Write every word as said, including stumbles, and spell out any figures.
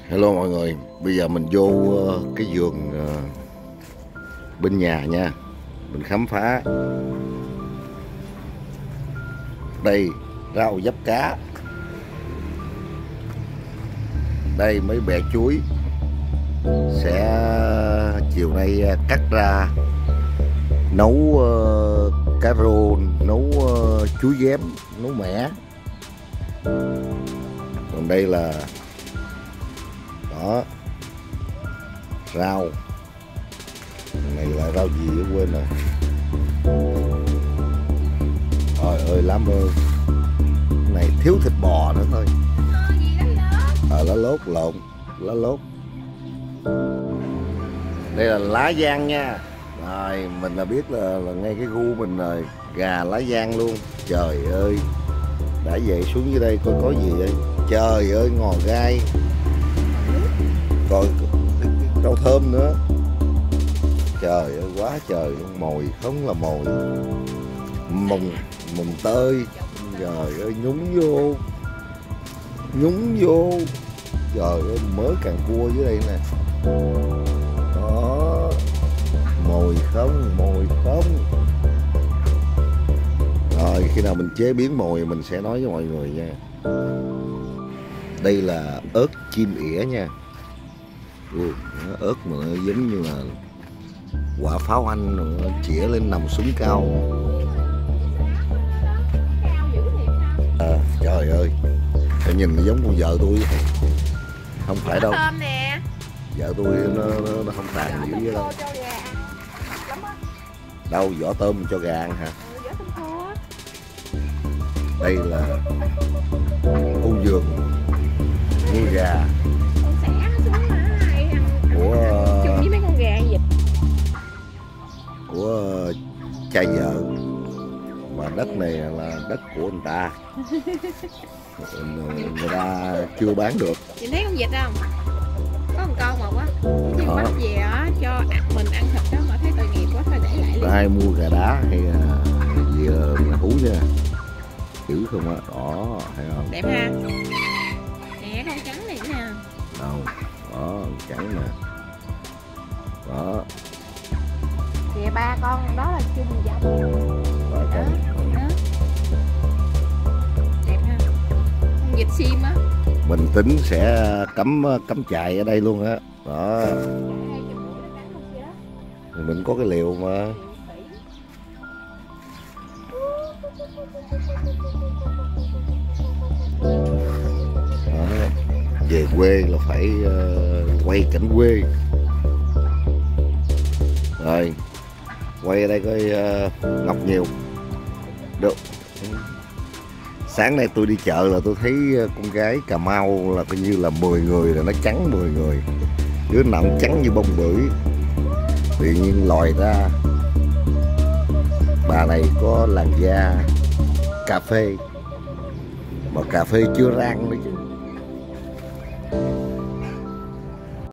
Hello mọi người, bây giờ mình vô cái vườn bên nhà nha. Mình khám phá. Đây rau giáp cá. Đây mấy bẹ chuối. Sẽ chiều nay cắt ra nấu uh, cá rô, nấu uh, chuối ghém, nấu mẻ. Còn đây là đó, rau này là rau gì đó quên rồi. Trời ơi lắm ơi, này thiếu thịt bò nữa thôi. Ờ lá lốt lộn, lá lốt. Đây là lá giang nha. Rồi mình là biết là, là ngay cái gu mình rồi, gà lá giang luôn. Trời ơi, đã về xuống dưới đây coi có gì vậy. Trời ơi ngò gai, còn rau thơm nữa. Trời ơi quá trời, mồi không là mồi. Mùng mùng tơi. Trời ơi nhúng vô, nhúng vô. Trời ơi mớ càng cua dưới đây nè. Đó, mồi không, mồi không. Rồi khi nào mình chế biến mồi mình sẽ nói với mọi người nha. Đây là ớt chim ỉa nha. Ừ, ớt mà nó giống như là quả pháo anh rồi, chĩa lên nòng súng cao. À, trời ơi, tôi nhìn nó giống con vợ tôi. Không phải đâu. Vợ tôi nó, nó, nó không tàn dữ vậy đâu. Đâu vỏ tôm cho gà ăn hả? Đây là khu vườn nuôi gà của của cha vợ, mà đất này là đất của người ta. Người ta chưa bán được. Chị thấy con vịt không? Có một con một á, nhưng bắt về á cho mình ăn thịt đó mà thấy tội nghiệp quá phải để lại luôn. Ai mua gà đá hay là gì là hú nha, chữ không á. Đó thấy không? Đẹp ha. Nè con trắng này nè. Đâu đó trắng nè. Đó Kìa ba con đó là chung dòng. ba con đó. Đẹp ha. Con vịt sim á. Mình tính sẽ cắm cắm trại ở đây luôn á. Đó. Thì mình có cái liều mà. Đó. Về quê là phải uh, quay cảnh quê. Rồi quay ở đây coi uh, Ngọc nhiều được. Sáng nay tôi đi chợ là tôi thấy con gái Cà Mau là coi như là mười người là nó trắng mười người. Đứa nào cũng trắng như bông bưởi. Tự nhiên lòi ra. Bà này có làn da cà phê, mà cà phê chưa rang nữa chứ.